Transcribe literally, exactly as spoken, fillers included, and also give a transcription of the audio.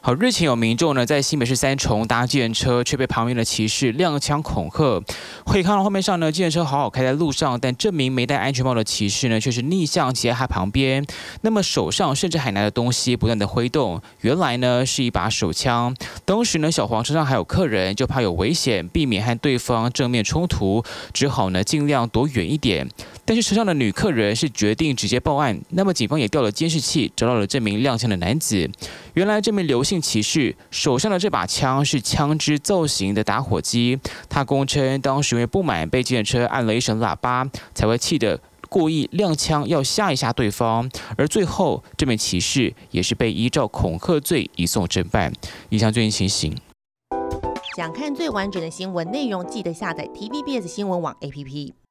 好，日前有民众呢在新北市三重搭计程车，却被旁边的骑士踉枪恐吓。可以看到画面上呢，计程车好好开在路上，但这名没戴安全帽的骑士呢，却是逆向骑在他旁边，那么手上甚至还拿着东西不断的挥动，原来呢是一把手枪。当时呢，小黄车上还有客人，就怕有危险，避免和对方正面冲突，只好呢尽量躲远一点。但是车上的女客人是决定直接报案，那么警方也调了监视器，找到了这名踉枪的男子。原来这名刘姓骑士手上的这把枪是枪支造型的打火机，他供称当时因为不满被计程车按了一声喇叭，才会气得故意踉枪要吓一吓对方，而最后这名骑士也是被依照恐吓罪移送侦办。以上最新情形。 想看最完整的新闻内容，记得下载 T V B S 新闻网 A P P。